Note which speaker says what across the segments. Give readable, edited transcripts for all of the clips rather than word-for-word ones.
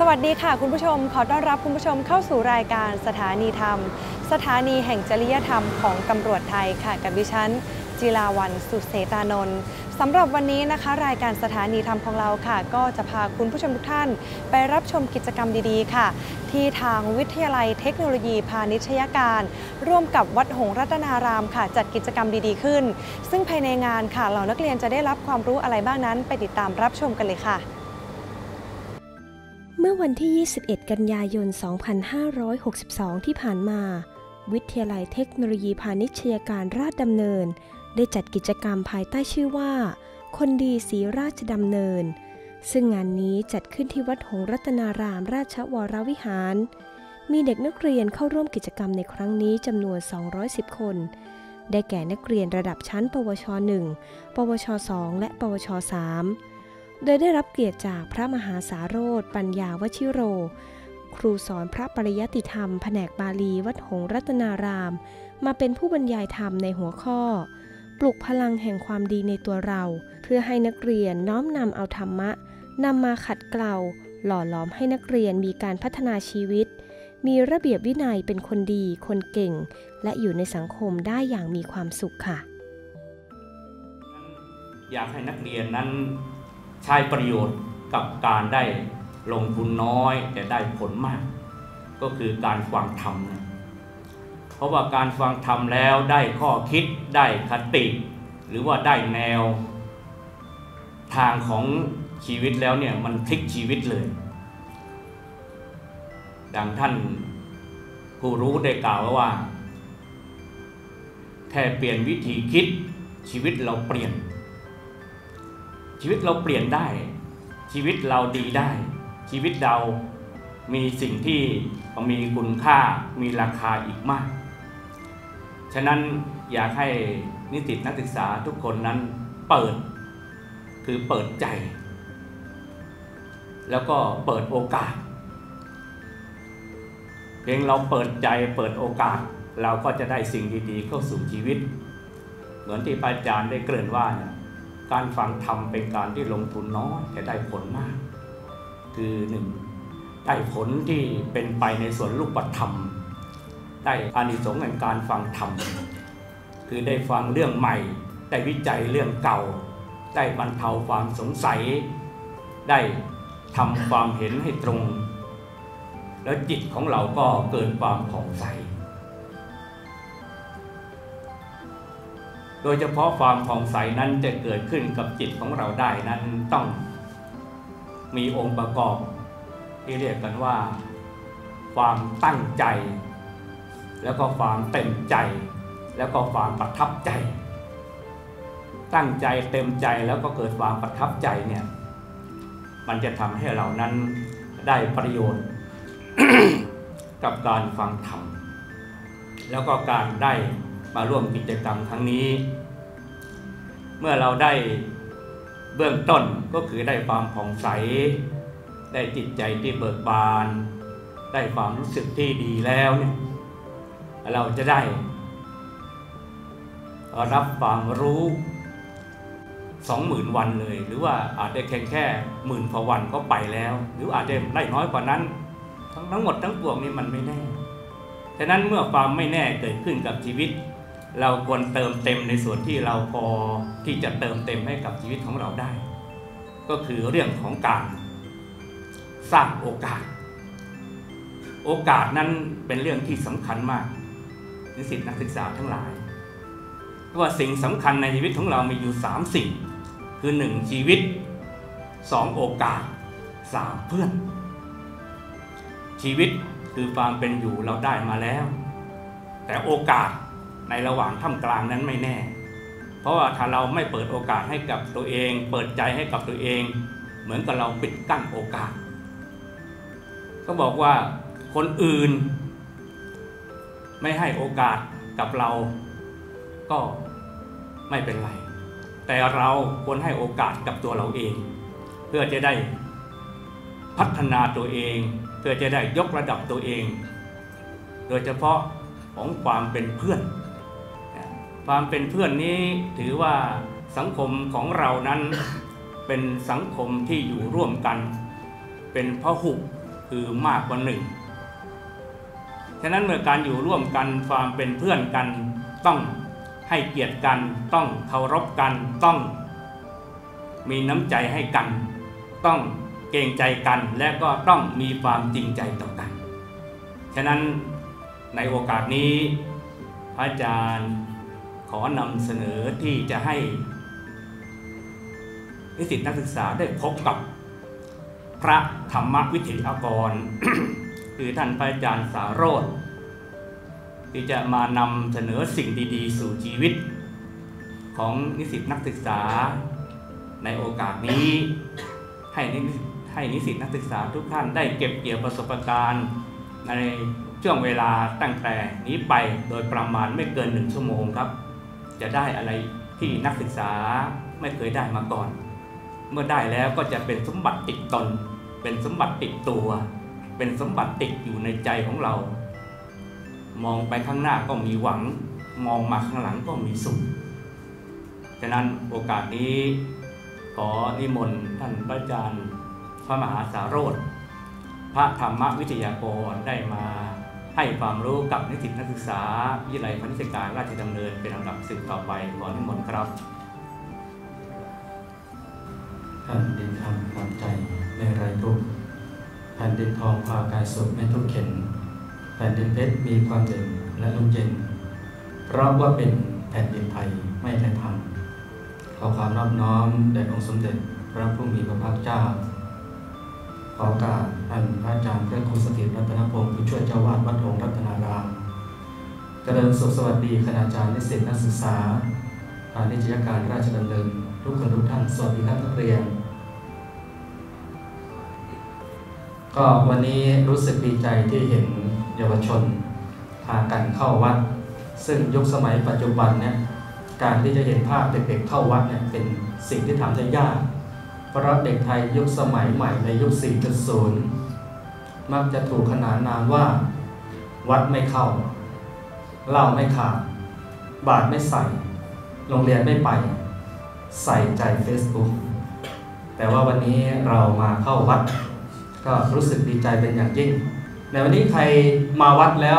Speaker 1: วัสดีค่ะคุณผู้ชมขอต้อนรับคุณผู้ชมเข้าสู่รายการสถานีธรรมสถานีแห่งจริยธรรมของตำรวจไทยค่ะกับดิฉันจิราวรรณ สุเสตานนท์สำหรับวันนี้นะคะรายการสถานีธรรมของเราค่ะก็จะพาคุณผู้ชมทุกท่านไปรับชมกิจกรรมดีๆค่ะที่ทางวิทยาลัยเทคโนโลยีพาณิชยการร่วมกับวัดหงส์รัตนารามค่ะจัดกิจกรรมดีๆขึ้นซึ่งภายในงานค่ะเหล่านักเรียนจะได้รับความรู้อะไรบ้างนั้นไปติดตามรับชมกันเลยค่ะ
Speaker 2: เมื่อวันที่ 21 กันยายน 2562 ที่ผ่านมาวิทยาลัยเทคโนโลยีพาณิชยการราชดำเนินได้จัดกิจกรรมภายใต้ชื่อว่าคนดีศรีราชดำเนินซึ่งงานนี้จัดขึ้นที่วัดหงส์รัตนารามราชวรวิหารมีเด็กนักเรียนเข้าร่วมกิจกรรมในครั้งนี้จำนวน 210 คนได้แก่นักเรียนระดับชั้นปวช 1 ปวช 2 และปวช 3โดยได้รับเกียรติจากพระมหาสาโรจน์ปัญญาวชิโรครูสอนพระปริยัติธรรมแผนกบาลีวัดหงส์รัตนารามมาเป็นผู้บรรยายธรรมในหัวข้อปลุกพลังแห่งความดีในตัวเราเพื่อให้นักเรียนน้อมนำเอาธรรมะนำมาขัดเกลาหล่อหลอมให้นักเรียนมีการพัฒนาชีวิตมีระเบียบวินัยเป็นคนดีคนเก่งและอยู่ในสังคมได้อย่างมีความสุขค่ะ
Speaker 3: อยากให้นักเรียนนั้นใช้ประโยชน์กับการได้ลงทุนน้อยแต่ได้ผลมากก็คือการฟังธรรมนะเพราะว่าการฟังธรรมแล้วได้ข้อคิดได้คติหรือว่าได้แนวทางของชีวิตแล้วเนี่ยมันพลิกชีวิตเลยดังท่านผู้รู้ได้กล่าวว่าแค่เปลี่ยนวิธีคิดชีวิตเราเปลี่ยนชีวิตเราเปลี่ยนได้ชีวิตเราดีได้ชีวิตเรามีสิ่งที่มีคุณค่ามีราคาอีกมากฉะนั้นอยากให้นิสิตนักศึกษาทุกคนนั้นเปิดใจแล้วก็เปิดโอกาสเพียงเราเปิดใจเปิดโอกาสเราก็จะได้สิ่งดีๆเข้าสู่ชีวิตเหมือนที่อาจารย์ได้เกริ่นว่าการฟังธรรมเป็นการที่ลงทุนน้อยแต่ได้ผลมากคือ1ได้ผลที่เป็นไปในส่วนรูปธรรมได้อานิสงส์แห่งการฟังธรรมคือได้ฟังเรื่องใหม่ได้วิจัยเรื่องเก่าได้บรรเทาความสงสัยได้ทำความเห็นให้ตรงแล้วจิตของเราก็เกิดความผ่องใสโดยเฉพาะความผ่องใสนั้นจะเกิดขึ้นกับจิตของเราได้นั้นต้องมีองค์ประกอบที่เรียกกันว่าความตั้งใจแล้วก็ความเต็มใจแล้วก็ความประทับใจตั้งใจเต็มใจแล้วก็เกิดความประทับใจเนี่ยมันจะทำให้เรานั้นได้ประโยชน์ กับการฟังธรรมแล้วก็การได้มาร่วมกิจกรรมครั้งนี้เมื่อเราได้เบื้องต้นก็คือได้ความผ่องใสได้จิตใจที่เบิกบานได้ความรู้สึกที่ดีแล้วเนี่ยเราจะได้รับความรู้ 20,000 วันเลยหรือว่าอาจจะแค่10,000 กว่าวันก็ไปแล้วหรืออาจจะได้น้อยกว่านั้นทั้งหมดทั้งปวงนี้มันไม่แน่ฉะนั้นเมื่อความไม่แน่เกิดขึ้นกับชีวิตเราควรเติมเต็มในส่วนที่เราพอที่จะเติมเต็มให้กับชีวิตของเราได้ก็คือเรื่องของการสร้างโอกาสนั้นเป็นเรื่องที่สำคัญมากนิสิตนักศึกษาทั้งหลายเพราะว่าสิ่งสำคัญในชีวิตของเรามีอยู่3 สิ่งคือ1ชีวิต2โอกาส3เพื่อนชีวิตคือความเป็นอยู่เราได้มาแล้วแต่โอกาสในระหว่างท่ามกลางนั้นไม่แน่เพราะว่าถ้าเราไม่เปิดโอกาสให้กับตัวเองเปิดใจให้กับตัวเองเหมือนกับเราปิดกั้นโอกาสก็บอกว่าคนอื่นไม่ให้โอกาสกับเราก็ไม่เป็นไรแต่เราควรให้โอกาสกับตัวเราเองเพื่อจะได้พัฒนาตัวเองเพื่อจะได้ยกระดับตัวเองโดยเฉพาะของความเป็นเพื่อนความเป็นเพื่อนนี้ถือว่าสังคมของเรานั้นเป็นสังคมที่อยู่ร่วมกันเป็นพหุคือมากกว่าหนึ่งฉะนั้นเมื่อการอยู่ร่วมกันความเป็นเพื่อนกันต้องให้เกียรติกันต้องเคารพกันต้องมีน้ำใจให้กันต้องเกรงใจกันและก็ต้องมีความจริงใจต่อกันฉะนั้นในโอกาสนี้พระอาจารย์ขอนำเสนอที่จะให้นิสิตนักศึกษาได้พบกับพระธรรมวิทยากร คือท่านพระอาจารย์สาโรจน์ที่จะมานำเสนอสิ่งดีๆสู่ชีวิตของนิสิตนักศึกษาในโอกาสนี้ให้นิสิตนักศึกษาทุกท่านได้เก็บเกี่ยวประสบการณ์ในช่วงเวลาตั้งแต่นี้ไปโดยประมาณไม่เกิน1 ชั่วโมงครับจะได้อะไรที่นักศึกษาไม่เคยได้มาก่อนเมื่อได้แล้วก็จะเป็นสมบัติติดตนเป็นสมบัติติดตัวเป็นสมบัติติดอยู่ในใจของเรามองไปข้างหน้าก็มีหวังมองมาข้างหลังก็มีสุขฉะนั้นโอกาสนี้ขอนิมนต์ท่านพระอาจารย์พระมหาสาโรจน์พระธรรมวิทยากรได้มาให้ความรู้กับนิสิตนักศึกษาวิทยาลัยพาณิชยการราชดำเนินเป็นลำดับสืบต่อไปขอนิมนต์ครับ
Speaker 4: แผ่นดินธรรมความใจไม่ไร้ทุกข์แผ่นดินทองพากายสุขไม่ทุกข์เข็นแผ่นดินเพชรมีความเด่นและร่มเย็นเพราะว่าเป็นแผ่นดินไทยไม่ไร้ธรรมขอความนอบน้อมแด่องค์สมเด็จพระผู้มีพระภาคเจ้าขอการท่านพระอาจารย์พระครูสถิตรัตนพงศ์ผู้ช่วยเจ้าวาดวัดหงส์รัตนารามเจริญสุขสวัสดีคณาจารย์นิสิตนักศึกษาพาณิชยการราชดำเนินทุกคนทุกท่านสวัสดีครับนักเรียนก็วันนี้รู้สึกดีใจที่เห็นเยาวชนพากันเข้าวัดซึ่งยุคสมัยปัจจุบันเนี่ยการที่จะเห็นภาพเด็กๆเข้าวัดเนี่ยเป็นสิ่งที่ทำได้ยากเพราะเด็กไทยยุคสมัยใหม่ในยุค 4.0 มักจะถูกขนานนามว่าวัดไม่เข้าเหล้าไม่ขาดบาตรไม่ใส่โรงเรียนไม่ไปใส่ใจ Facebook แต่ว่าวันนี้เรามาเข้าวัดก็รู้สึกดีใจเป็นอย่างยิ่งในวันนี้ใครมาวัดแล้ว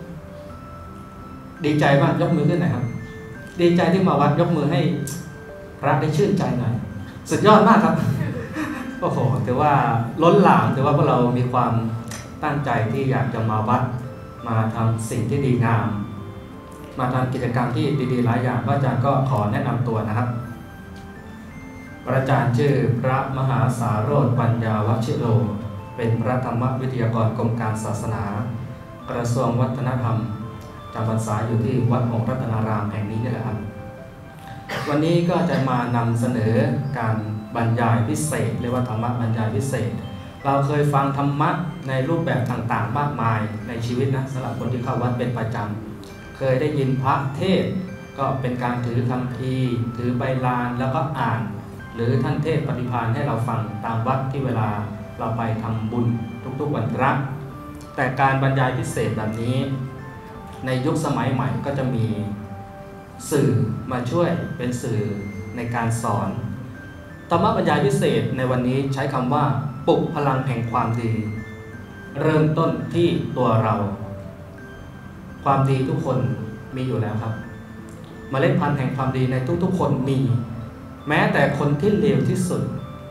Speaker 4: ดีใจมากยกมือขึ้นหน่อยครับดีใจที่มาวัดยกมือให้พระได้ชื่นใจหน่อยสุดยอดมากครับโอ้โหถือว่าล้นหลามถือว่าพวกเรามีความตั้งใจที่อยากจะมาวัดมาทำสิ่งที่ดีงามมาทำกิจกรรมที่ดีๆหลายอย่างพระอาจารย์ก็ขอแนะนำตัวนะครับพระอาจารย์ชื่อพระมหาสาโรจน์ปัญญาวชิโรเป็นพระธรรมวิทยากรกรมการศาสนากระทรวงวัฒนธรรมจำพรรษาอยู่ที่วัดหงส์รัตนารามแห่งนี้นี่แหละครับวันนี้ก็จะมานำเสนอการบรรยายพิเศษเรียกว่าธรรมะบรรยายพิเศษเราเคยฟังธรรมะในรูปแบบต่างๆมากมายในชีวิตนะสำหรับคนที่เข้าวัดเป็นประจำเคยได้ยินพระเทศก็เป็นการถือคัมภีร์ถือใบลานแล้วก็อ่านหรือท่านเทศปฏิภาณให้เราฟังตามวัดที่เวลาเราไปทำบุญทุกๆวันพระแต่การบรรยายพิเศษแบบนี้ในยุคสมัยใหม่ก็จะมีสื่อมาช่วยเป็นสื่อในการสอนธรรมบรรยายพิเศษในวันนี้ใช้คำว่าปลุกพลังแห่งความดีเริ่มต้นที่ตัวเราความดีทุกคนมีอยู่แล้วครับเมล็ดพันธุ์แห่งความดีในทุกๆคนมีแม้แต่คนที่เลวที่สุด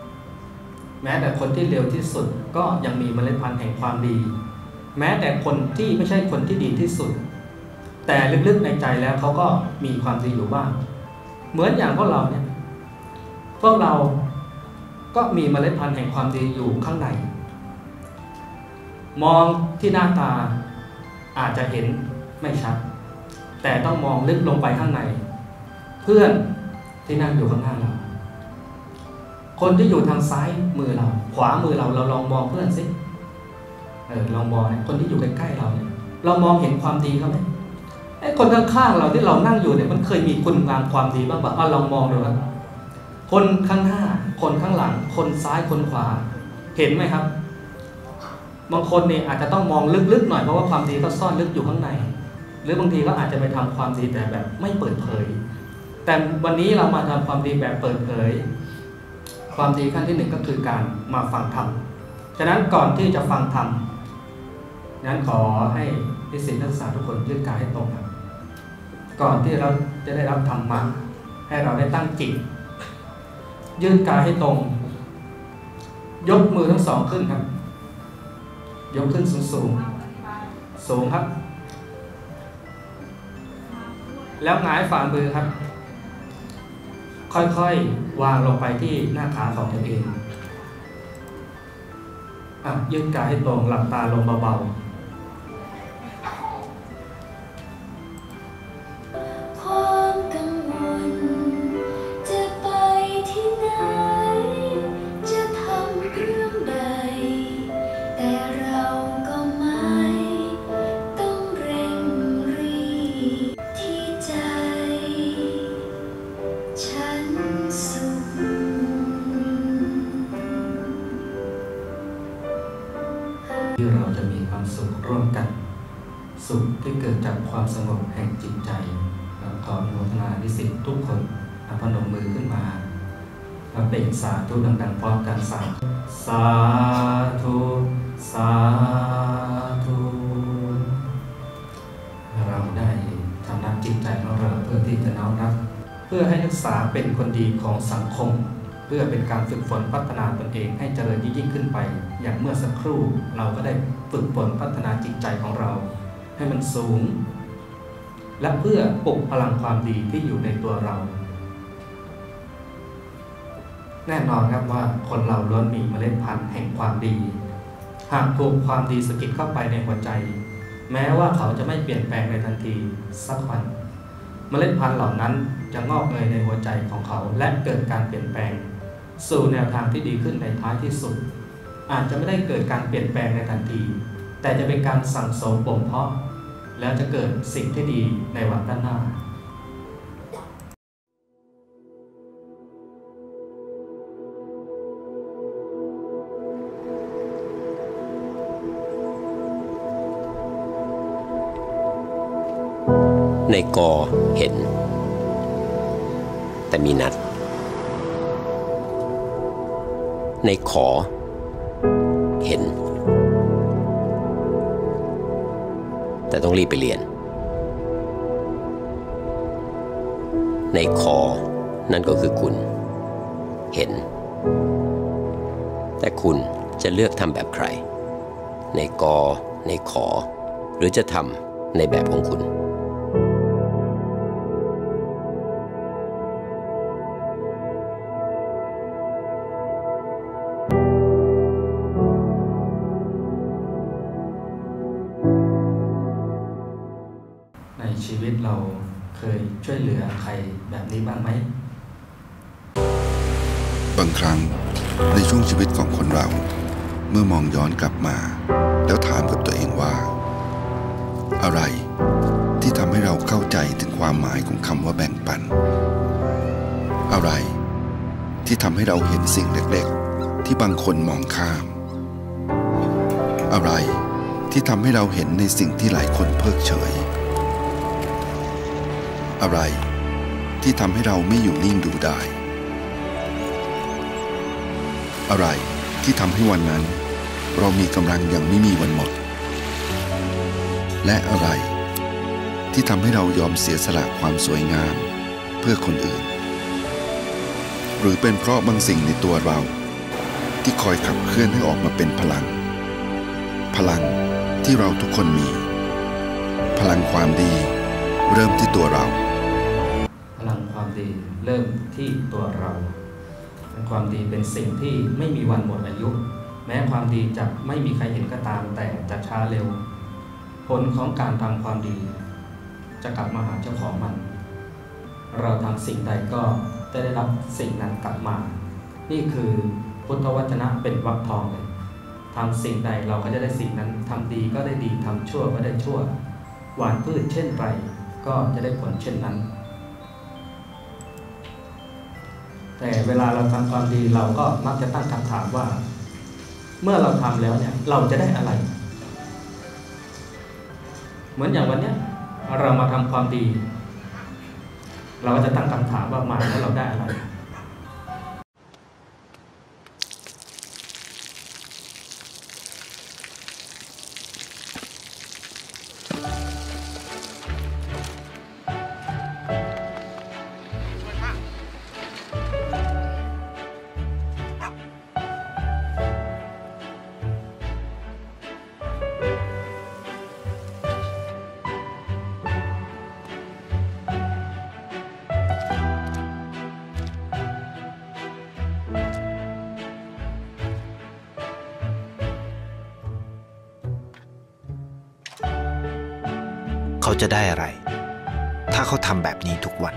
Speaker 4: ก็ยังมีเมล็ดพันธุ์แห่งความดีแม้แต่คนที่ไม่ใช่คนที่ดีที่สุดแต่ลึกๆในใจแล้วเขาก็มีความดีอยู่บ้างเหมือนอย่างพวกเราเนี่ยพวกเราก็มีเมล็ดพันธุ์แห่งความดีอยู่ข้างในมองที่หน้าตาอาจจะเห็นไม่ชัดแต่ต้องมองลึกลงไปข้างในเพื่อนที่นั่งอยู่ข้างหน้าเราคนที่อยู่ทางซ้ายมือเราขวามือเราลองมองเพื่อนสิลองมองคนที่อยู่ใกล้ๆเราเนี่ยเรามองเห็นความดีเขาไหมไอ้คนข้างๆเราที่เรานั่งอยู่เนี่ยมันเคยมีคุณงามความดีบ้างป่ะลองมองดูครับคนข้างหน้าคนข้างหลังคนซ้ายคนขวาเห็นไหมครับบางคนเนี่ยอาจจะต้องมองลึกๆหน่อยเพราะว่าความดีก็ซ่อนลึกอยู่ข้างในหรือบางทีก็อาจจะไปทำความดีแต่แบบไม่เปิดเผยแต่วันนี้เรามาทำความดีแบบเปิดเผยความดีขั้นที่หนึ่งก็คือการมาฟังธรรมฉะนั้นก่อนที่จะฟังธรรมนั้นขอให้นิสิตนักศึกษาทุกคนยืดกายให้ตรงครับก่อนที่เราจะได้รับธรรมะให้เราได้ตั้งจิตยืดกายให้ตรงยกมือทั้งสองขึ้นครับยกขึ้นสูงครับแล้วหงายฝ่ามือครับค่อยๆวางลงไปที่หน้าขาของตัวเองยืดกายให้ตรงหลับตาลงเบาๆ
Speaker 5: ความกังวลจะไปที่ไหนจะทำเรื่องใดแต่เราก็ไม่ต้องเร่งรีบที่ใจฉันสุข
Speaker 4: ที่เราจะมีความสุขร่วมกันสุขที่เกิดจากความสงบแห่งจิตใจขออนุโมทนานิสิตทุกคนพนมมือขึ้นมาเปล่งสาธุดังๆพร้อมกันสาธุสาธุเราได้ทำนักจิตใจของเราเพื่อที่จะน้อมรับเพื่อให้นักศึกษาเป็นคนดีของสังคมเพื่อเป็นการฝึกฝนพัฒนาตนเองให้เจริญยิ่งขึ้นไปอย่างเมื่อสักครู่เราก็ได้ฝึกฝนพัฒนาจิตใจของเราให้มันสูงและเพื่อปลุกพลังความดีที่อยู่ในตัวเราแน่นอนครับว่าคนเราล้วนมีเมล็ดพันธุ์แห่งความดีหากถูกความดีสะกิดเข้าไปในหัวใจแม้ว่าเขาจะไม่เปลี่ยนแปลงในทันทีสักวันเมล็ดพันธุ์เหล่านั้นจะงอกเงยในหัวใจของเขาและเกิดการเปลี่ยนแปลงสู่แนวทางที่ดีขึ้นในท้ายที่สุดอาจจะไม่ได้เกิดการเปลี่ยนแปลงในทันทีแต่จะเป็นการสั่งสมบ่มเพาะแล้วจะเกิดสิ่งที่ดีในวันด้านหน้า
Speaker 6: ในกอเห็นแต่มีนัดในขอเห็นแต่ต้องรีบไปเรียนในคอนั่นก็คือคุณเห็นแต่คุณจะเลือกทำแบบใครในกอในขอหรือจะทำในแบบของคุณ
Speaker 4: ชีวิตเราเคยช่วยเหลือใครแบบนี้บ้างไหม
Speaker 7: บางครั้งในช่วงชีวิตของคนเราเมื่อมองย้อนกลับมาแล้วถามกับตัวเองว่าอะไรที่ทำให้เราเข้าใจถึงความหมายของคำว่าแบ่งปันอะไรที่ทำให้เราเห็นสิ่งเล็กๆที่บางคนมองข้ามอะไรที่ทำให้เราเห็นในสิ่งที่หลายคนเพิกเฉยอะไรที่ทำให้เราไม่อยู่นิ่งดูได้อะไรที่ทำให้วันนั้นเรามีกำลังอย่างไม่มีวันหมดและอะไรที่ทำให้เรายอมเสียสละความสวยงามเพื่อคนอื่นหรือเป็นเพราะบางสิ่งในตัวเราที่คอยขับเคลื่อนให้ออกมาเป็นพลังที่เราทุกคนมีพลังความดีเริ่มที่ตัวเรา
Speaker 4: พลังความดีเริ่มที่ตัวเราความดีเป็นสิ่งที่ไม่มีวันหมดอายุแม้ความดีจะไม่มีใครเห็นก็ตามแต่จะช้าเร็วผลของการทำความดีจะกลับมาหาเจ้าของมันเราทำสิ่งใดก็จะได้รับสิ่งนั้นกลับมานี่คือพุทธวจนะเป็นวรรคทองเลยทำสิ่งใดเราก็จะได้สิ่งนั้นทำดีก็ได้ดีทำชั่วก็ได้ชั่วหว่านพืชเช่นไรก็จะได้ผลเช่นนั้นแต่เวลาเราทำความดีเราก็มักจะตั้งคำถามว่าเมื่อเราทำแล้วเนี่ยเราจะได้อะไรเหมือนอย่างวันนี้เรามาทำความดีเราก็จะตั้งคำถามว่ามาแล้วเราได้อะไร
Speaker 8: จะได้อะไรถ้าเขาทำแบบนี้ทุกวัน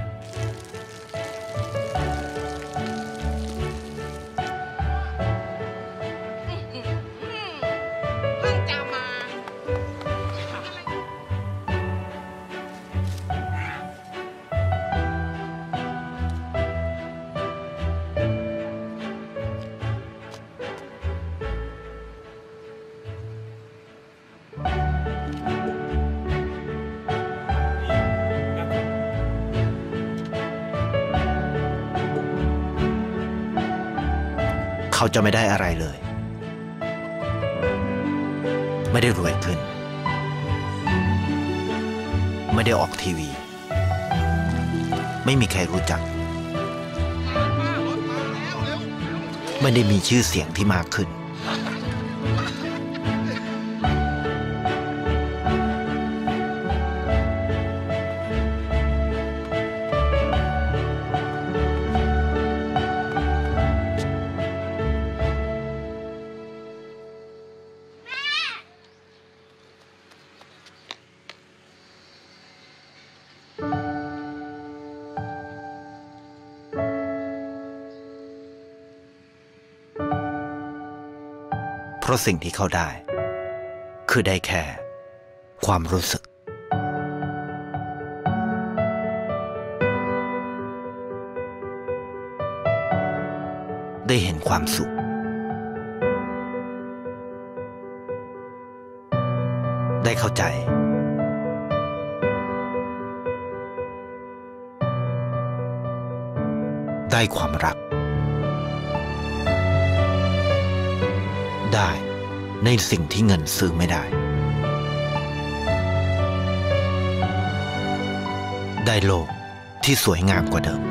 Speaker 8: เขาจะไม่ได้อะไรเลยไม่ได้รวยขึ้นไม่ได้ออกทีวีไม่มีใครรู้จักไม่ได้มีชื่อเสียงที่มากขึ้นเพราะสิ่งที่เขาได้คือได้แค่ความรู้สึกได้เห็นความสุขได้เข้าใจได้ความรักได้ในสิ่งที่เงินซื้อไม่ได้ได้โลกที่สวยงามกว่าเดิม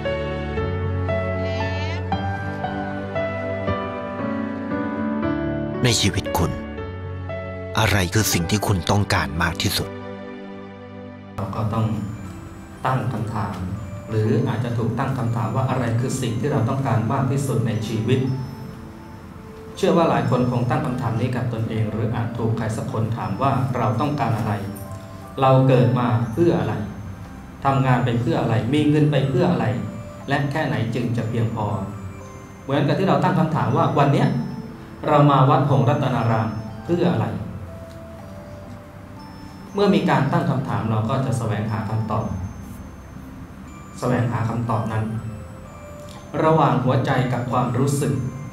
Speaker 8: ในชีวิตคุณอะไรคือสิ่งที่คุณต้องการมากที่สุด
Speaker 4: เราก็ต้องตั้งคำถามหรืออาจจะถูกตั้งคำถามว่าอะไรคือสิ่งที่เราต้องการมากที่สุดในชีวิตเชื่อว่าหลายคนคงตั้งคำถามนี้กับตนเองหรืออาจถูกใครสักคนถามว่าเราต้องการอะไรเราเกิดมาเพื่ออะไรทำงานไปเพื่ออะไรมีเงินไปเพื่ออะไรและแค่ไหนจึงจะเพียงพอเหมือนกับที่เราตั้งคำถามว่าวันนี้เรามาวัดหงส์รัตนารามเพื่ออะไรเมื่อมีการตั้งคำถามเราก็จะแสวงหาคำตอบนั้นระหว่างหัวใจกับความรู้สึก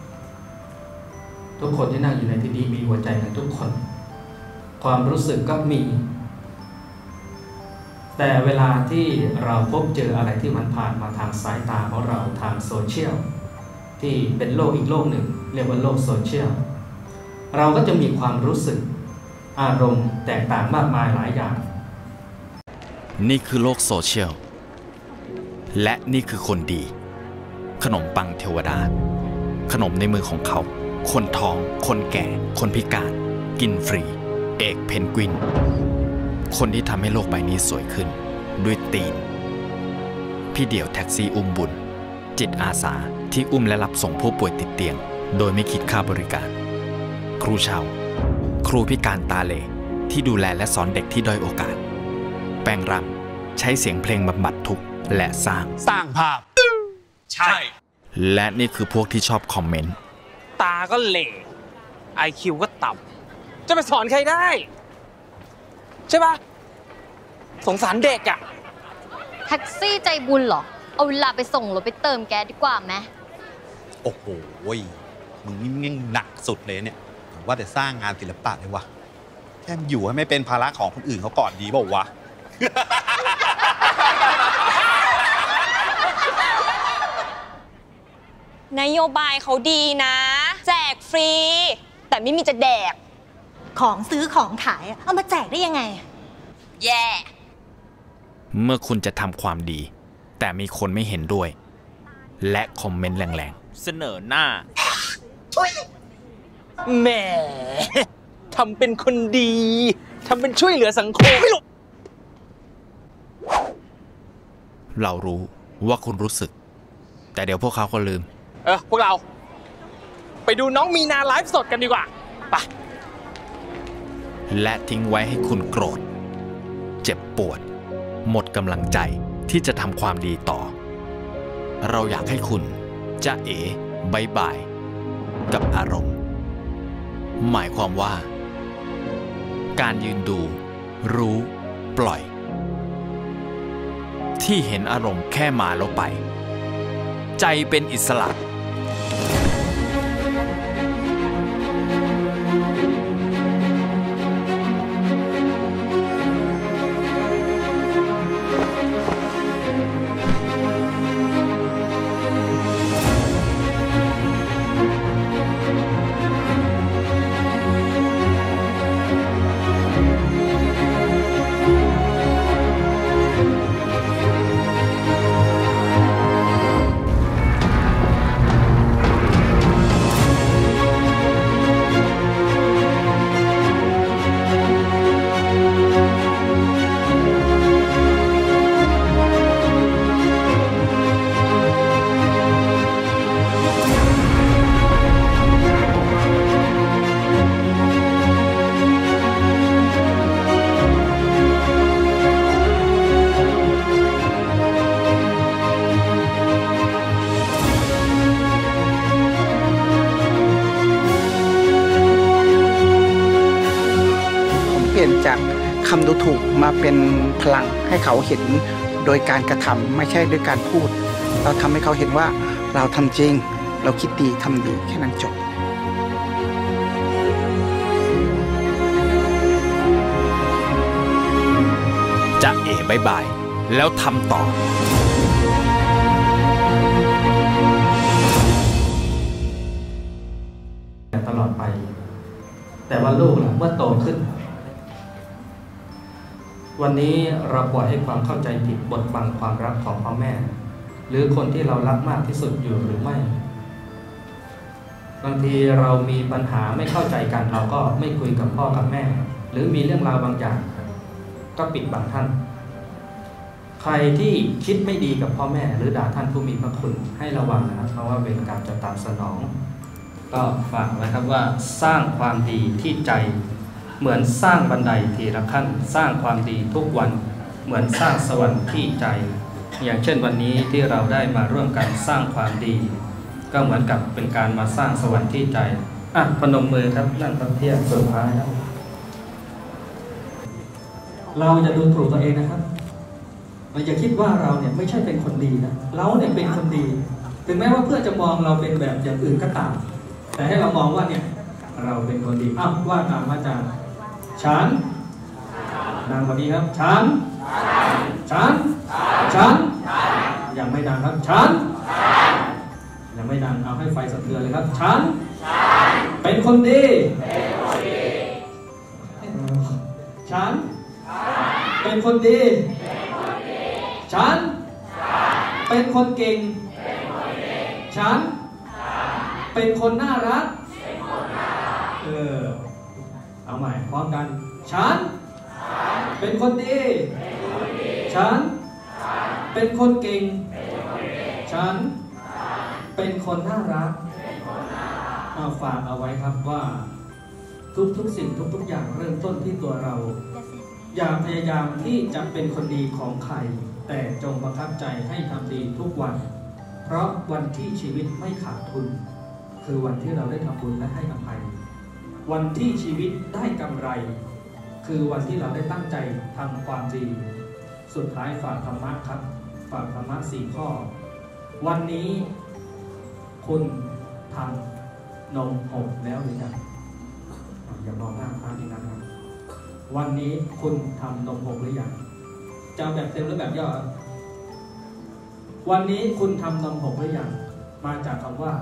Speaker 4: ทุกคนที่นั่งอยู่ในที่นี้มีหัวใจกันทุกคนความรู้สึกก็มีแต่เวลาที่เราพบเจออะไรที่มันผ่านมาทางสายตาของเราทางโซเชียลที่เป็นโลกอีกโลกหนึ่งเรียกว่าโลกโซเชียลเราก็จะมีความรู้สึกอารมณ์แตกต่างมากมายหลายอย่าง
Speaker 9: นี่คือโลกโซเชียลและนี่คือคนดีขนมปังเทวดาขนมในมือของเขาคนท้องคนแก่คนพิการกินฟรีเอกเพนกวินคนที่ทำให้โลกใบนี้สวยขึ้นด้วยตีนพี่เดี่ยวแท็กซี่อุ้มบุญจิตอาสาที่อุ้มและรับส่งผู้ป่วยติดเตียงโดยไม่คิดค่าบริการครูเชาครูพิการตาเหลที่ดูแลและสอนเด็กที่ด้อยโอกาสแปลงรำใช้เสียงเพลงบำบัดทุกข์และสร้างภาพใช่และนี่คือพวกที่ชอบคอมเมนต์
Speaker 10: ตาก็เหล่ IQ ก็ต่ำจะไปสอนใครได้ใช่ปะสงสารเด็กอะ
Speaker 11: แท็กซี่ใจบุญเหรอเอาเวลาไปส่งรถไปเติมแก๊สดีกว่าไหม
Speaker 12: โอ้โหมึงนี่หนักสุดเลยเนี่ยว่าแต่สร้างงานศิลปะเลยวะแค่อยู่ให้ไม่เป็นภาระของคนอื่นเขาก่อนดีเปล่าวะ
Speaker 13: นโยบายเขาดีนะแจกฟรีแต่ไม่มีจะแดก
Speaker 14: ของซื้อของขายเอามาแจกได้ยังไง
Speaker 13: แย่
Speaker 9: เมื่อคุณจะทำความดีแต่มีคนไม่เห็นด้วยและคอมเมนต์แรงๆเสนอหน้า
Speaker 10: แหมทำเป็นคนดีทำเป็นช่วยเหลือสังคม
Speaker 9: เรารู้ว่าคุณรู้สึกแต่เดี๋ยวพวกเขาก็ลืม
Speaker 10: พวกเราไปดูน้องมีนาไลฟ์สดกันดีกว่าไป
Speaker 9: และทิ้งไว้ให้คุณโกรธเจ็บปวดหมดกำลังใจที่จะทำความดีต่อเราอยากให้คุณจะเอ๋บายบายกับอารมณ์หมายความว่าการยืนดูรู้ปล่อยที่เห็นอารมณ์แค่มาแล้วไปใจเป็นอิสระ
Speaker 15: จากคำดูถูกมาเป็นพลังให้เขาเห็นโดยการกระทำไม่ใช่ด้วยการพูดเราทำให้เขาเห็นว่าเราทำจริงเราคิดดีทำดีแค่นั้นจบ
Speaker 9: จะเอ๋บายบายแล้วทำต่อ
Speaker 4: ตลอดไปแต่ว่าลูกล่ะเมื่อโตขึ้นวันนี้เราปล่อยให้ความเข้าใจผิดบดบังความรักของพ่อแม่หรือคนที่เรารักมากที่สุดอยู่หรือไม่บางทีเรามีปัญหาไม่เข้าใจกันเราก็ไม่คุยกับพ่อกับแม่หรือมีเรื่องราวบางอย่างก็ปิดบังท่านใครที่คิดไม่ดีกับพ่อแม่หรือด่าท่านผู้มีพระคุณให้ระวังนะครับเพราะว่าเป็นการจะตามสนองก็ฝากไว้ครับว่าสร้างความดีที่ใจเหมือนสร้างบันไดทีละขั้นสร้างความดีทุกวันเหมือนสร้างสวรรค์ที่ใจอย่างเช่นวันนี้ที่เราได้มาร่วมกันสร้างความดีก็เหมือนกับเป็นการมาสร้างสวรรค์ที่ใจพนมมือครับนั่งพับเพียบสุดท้ายครับเราจะดูถูกตัวเองนะครับเราอย่าคิดว่าเราเนี่ยไม่ใช่เป็นคนดีนะเราเนี่ยเป็นคนดีถึงแม้ว่าเพื่อนจะมองเราเป็นแบบอย่างอื่นก็ตามแต่ให้เรามองว่าเนี่ยเราเป็นคนดีว่าตามอาจารย์ฉันดังกว่านี้ครับฉันยังไม่ดังครับฉันยังไม่ดังเอาให้ไฟสะเทือนเลยครับฉันเป็นคนดีฉันเป็นคนดีฉันเป็นคนเก่งฉันเป็นคนน่ารักเอาใหม่พร้อมกันฉันเป็นคนดีฉันเป็นคนเก่งฉันเป็นคนน่ารักฝากเอาไว้ครับว่าทุกสิ่งทุกอย่างเริ่มต้นที่ตัวเราอย่าพยายามที่จะเป็นคนดีของใครแต่จงบังคับใจให้ทำดีทุกวันเพราะวันที่ชีวิตไม่ขาดทุนคือวันที่เราได้ทำบุญและให้อภัยวันที่ชีวิตได้กำไรคือวันที่เราได้ตั้งใจทำความดีสุดท้ายฝากธรรมะครับฝากธรรมะ4 ข้อวันนี้คุณทำนมหกแล้วหรือยังอย่ามองหน้าพระที่นั้นครับวันนี้คุณทำนมหกหรือยังจะแบบเต็มหรือแบบย่อวันนี้คุณทำนมหกหรือยังมาจากคำว่า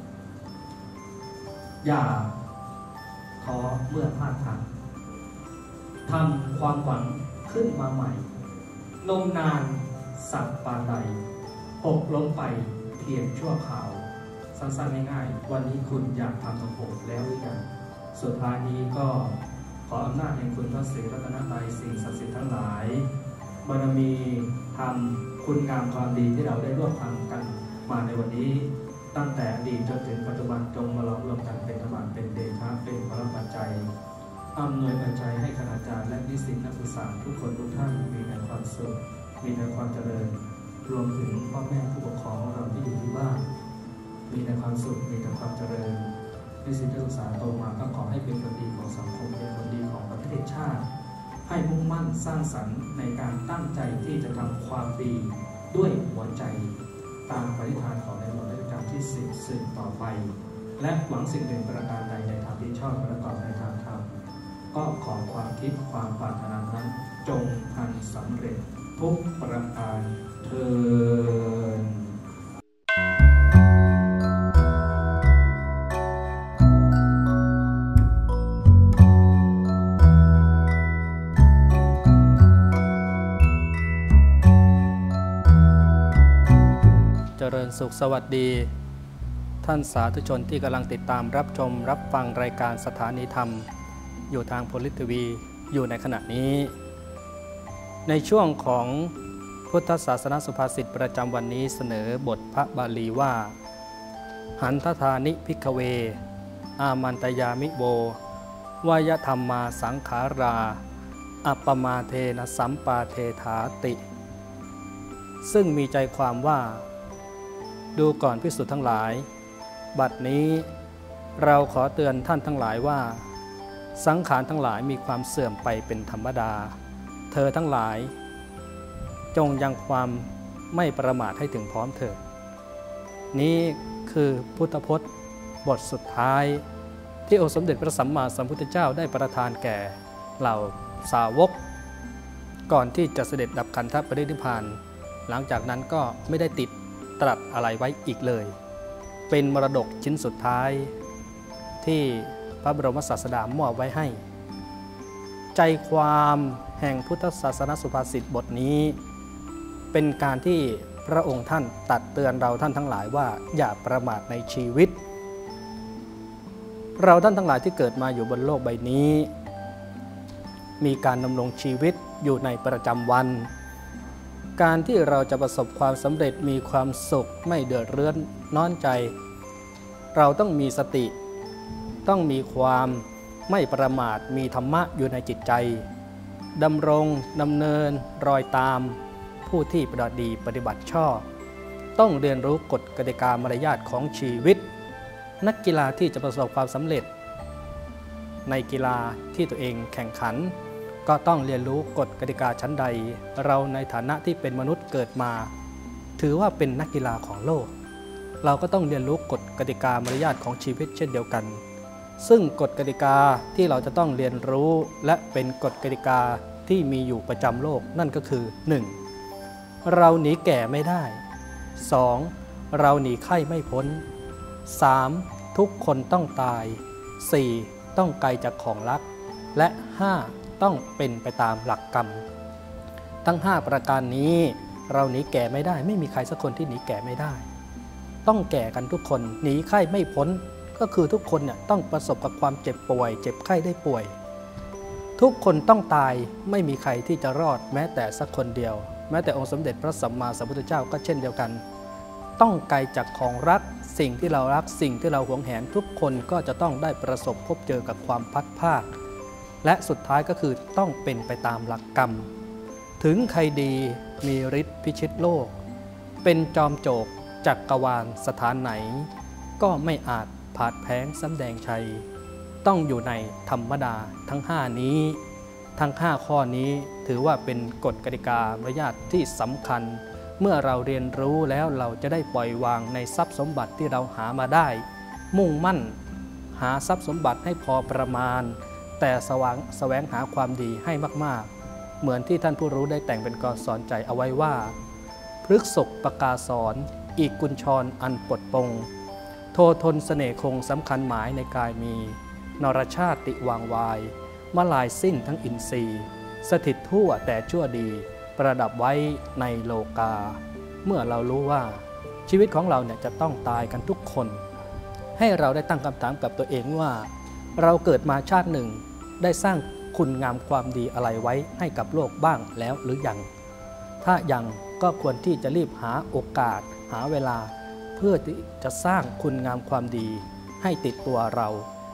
Speaker 4: อย่าท้อเมื่อพลาดทางทำความหวังขึ้นมาใหม่นมนานสักปานใดหกลงไปเพียงชั่วคราวสั้นๆง่ายๆวันนี้คุณอยากทำนมหกแล้วหรือยังสุดท้ายนี้ก็ขออำนาจแห่งคุณพระศรีรัตนตรัยสิ่งศักดิ์สิทธิ์ทั้งหลายบารมีธรรมคุณงามความดีที่เราได้ร่วมทำกันมาในวันนี้ตั้งแต่อดีตจนถึงปัจจุบันจงมาหล่อรวมกันเป็นธรรมเป็นเดชะเป็นพระปัจจัยอำนวยปัจจัยให้คณาจารย์และนิสิตนักศึกษาทุกคนทุกท่านมีแต่ความสุขมีแต่ความเจริญรวมถึงพ่อแม่ผู้ปกครองของเราที่อยู่ที่บ้านมีแต่ความสุขมีแต่ความเจริญนิสิตนักศึกษาโตมาก็ขอให้เป็นคนดีของสังคมเป็นคนดีของประเทศชาติให้มุ่งมั่นสร้างสรรค์ในการตั้งใจที่จะทำความดีด้วยหัวใจตามปณิธานของในหลวงรัชกาลที่10สืบต่อไปและหวังสิ่งหนึ่งประการใดในทางที่ชอบประกอบในทางธรรมก็ขอความคิดความปรารถนานั้นจงพันสำเร็จทุกประการเถิด
Speaker 16: เจริญสุขสวัสดีท่านสาธุชนที่กำลังติดตามรับชมรับฟังรายการสถานีธรรมอยู่ทางโพลิทีวีอยู่ในขณะนี้ในช่วงของพุทธศาสนสุภาษิตประจำวันนี้เสนอบทพระบาลีว่าหันทธานิภิกขเวอามันตยามิโววายธรรมมาสังขาราอัปปมาเทนะสัมปาเทถาติซึ่งมีใจความว่าดูก่อนภิกษุทั้งหลายบัดนี้เราขอเตือนท่านทั้งหลายว่าสังขารทั้งหลายมีความเสื่อมไปเป็นธรรมดาเธอทั้งหลายจงยังความไม่ประมาทให้ถึงพร้อมเถิดนี้คือพุทธพจน์บทสุดท้ายที่องค์สมเด็จพระสัมมาสัมพุทธเจ้าได้ประทานแก่เหล่าสาวกก่อนที่จะเสด็จดับขันธปรินิพพานหลังจากนั้นก็ไม่ได้ติดตรัสอะไรไว้อีกเลยเป็นมรดกชิ้นสุดท้ายที่พระบรมศาสดามอบไว้ให้ใจความแห่งพุทธศาสนสุภาษิตบทนี้เป็นการที่พระองค์ท่านตักเตือนเราท่านทั้งหลายว่าอย่าประมาทในชีวิตเราท่านทั้งหลายที่เกิดมาอยู่บนโลกใบนี้มีการดำรงชีวิตอยู่ในประจำวันการที่เราจะประสบความสำเร็จมีความสุขไม่เดือดร้อนน้อนใจเราต้องมีสติต้องมีความไม่ประมาทมีธรรมะอยู่ในจิตใจดำรงดำเนินรอยตามผู้ที่ปฏิบัติดีปฏิบัติชอบต้องเรียนรู้กฎกติกามารยาทของชีวิตนักกีฬาที่จะประสบความสำเร็จในกีฬาที่ตัวเองแข่งขันก็ต้องเรียนรู้กฎกติกาชั้นใดเราในฐานะที่เป็นมนุษย์เกิดมาถือว่าเป็นนักกีฬาของโลกเราก็ต้องเรียนรู้กฎกติกามารยาทของชีวิตเช่นเดียวกันซึ่งกฎกติกาที่เราจะต้องเรียนรู้และเป็นกฎกติกาที่มีอยู่ประจำโลกนั่นก็คือ 1. เราหนีแก่ไม่ได้ 2. เราหนีไข้ไม่พ้น 3. ทุกคนต้องตาย 4. ต้องไกลจากของรักและ 5. ต้องเป็นไปตามหลักกรรมทั้ง5ประการนี้เราหนีแก่ไม่ได้ไม่มีใครสักคนที่หนีแก่ไม่ได้ต้องแก่กันทุกคนหนีไข้ไม่พ้นก็คือทุกคนเนี่ยต้องประสบกับความเจ็บป่วยเจ็บไข้ได้ป่วยทุกคนต้องตายไม่มีใครที่จะรอดแม้แต่สักคนเดียวแม้แต่องค์สมเด็จพระสัมมาสัมพุทธเจ้าก็เช่นเดียวกันต้องไกลจากของรักสิ่งที่เรารักสิ่งที่เราหวงแหนทุกคนก็จะต้องได้ประสบพบเจอกับความพัดพรากและสุดท้ายก็คือต้องเป็นไปตามหลักกรรมถึงใครดีมีฤทธิ์พิชิตโลกเป็นจอมโจกจักรวาลสถานไหนก็ไม่อาจผาดแพ้งสำแดงชัยต้องอยู่ในธรรมดาทั้ง5นี้ทั้ง5ข้อนี้ถือว่าเป็นกฎกติกามารยาทที่สำคัญเมื่อเราเรียนรู้แล้วเราจะได้ปล่อยวางในทรัพย์สมบัติที่เราหามาได้มุ่งมั่นหาทรัพย์สมบัติให้พอประมาณแต่แสวงหาความดีให้มากๆเหมือนที่ท่านผู้รู้ได้แต่งเป็นกลสอนใจเอาไว้ว่าพฤกษกปกาสอนอีกกุญชรอันปลดปงโททนเสน่ห์คงสำคัญหมายในกายมีนรชาติวางวายมาลายสิ้นทั้งอินทรีย์สถิตทั่วแต่ชั่วดีประดับไว้ในโลกาเมื่อเรารู้ว่าชีวิตของเราเนี่ยจะต้องตายกันทุกคนให้เราได้ตั้งคำถามกับตัวเองว่าเราเกิดมาชาติหนึ่งได้สร้างคุณงามความดีอะไรไว้ให้กับโลกบ้างแล้วหรือยังถ้ายังก็ควรที่จะรีบหาโอกาสหาเวลาเพื่อที่จะสร้างคุณงามความดีให้ติดตัวเรา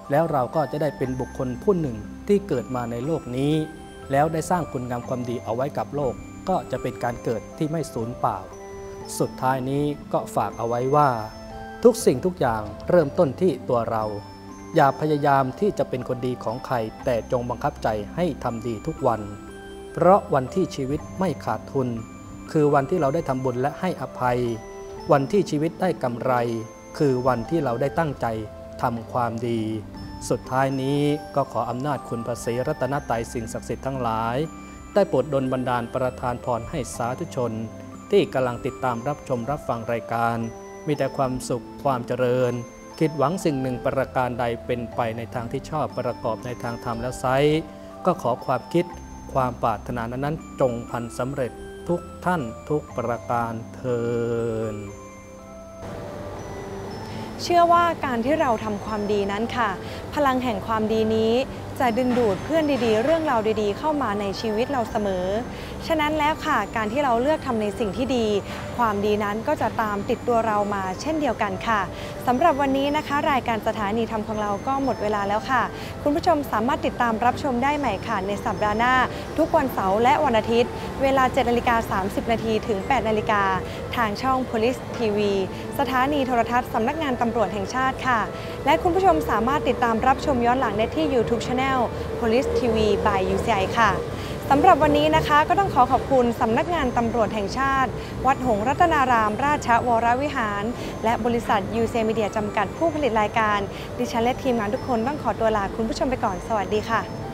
Speaker 16: แล้วเราก็จะได้เป็นบุคคลผู้หนึ่งที่เกิดมาในโลกนี้แล้วได้สร้างคุณงามความดีเอาไว้กับโลกก็จะเป็นการเกิดที่ไม่สูญเปล่าสุดท้ายนี้ก็ฝากเอาไว้ว่าทุกสิ่งทุกอย่างเริ่มต้นที่ตัวเราอย่าพยายามที่จะเป็นคนดีของใครแต่จงบังคับใจให้ทำดีทุกวันเพราะวันที่ชีวิตไม่ขาดทุนคือวันที่เราได้ทำบุญและให้อภัยวันที่ชีวิตได้กำไรคือวันที่เราได้ตั้งใจทำความดีสุดท้ายนี้ก็ขออำนาจคุณพระศรีรัตนตรัยสิ่งศักดิ์สิทธิ์ทั้งหลายได้โปรดดลบันดาลประทานพรให้สาธุชนที่กำลังติดตามรับชมรับฟังรายการมีแต่ความสุขความเจริญคิดหวังสิ่งหนึ่งประการใดเป็นไปในทางที่ชอบประกอบในทางธรรมแล้วไซร้ก็ขอความคิดความปรารถนานั้นจงพันสำเร็จทุกท่านทุกประการเทิน
Speaker 1: เชื่อว่าการที่เราทำความดีนั้นค่ะพลังแห่งความดีนี้จะดึงดูดเพื่อนดีๆเรื่องราวดีๆเข้ามาในชีวิตเราเสมอฉะนั้นแล้วค่ะการที่เราเลือกทำในสิ่งที่ดีความดีนั้นก็จะตามติดตัวเรามาเช่นเดียวกันค่ะสำหรับวันนี้นะคะรายการสถานีธรรมของเราก็หมดเวลาแล้วค่ะคุณผู้ชมสามารถติดตามรับชมได้ใหม่ค่ะในสัปดาห์หน้าทุกวันเสาร์และวันอาทิตย์เวลา 7:30 น.ถึง 8:00 น.ทางช่อง Police TV สถานีโทรทัศน์สำนักงานตำรวจแห่งชาติค่ะและคุณผู้ชมสามารถติดตามรับชมย้อนหลังได้ที่ YouTube Channel Police TV by UCI ค่ะสำหรับวันนี้นะคะก็ต้องขอบคุณสำนักงานตำรวจแห่งชาติวัดหงส์รัตนารามราชวรวิหารและบริษัท UCI Media จำกัดผู้ผลิตรายการดิฉันและทีมงานทุกคนต้องขอตัวลาคุณผู้ชมไปก่อนสวัสดีค่ะ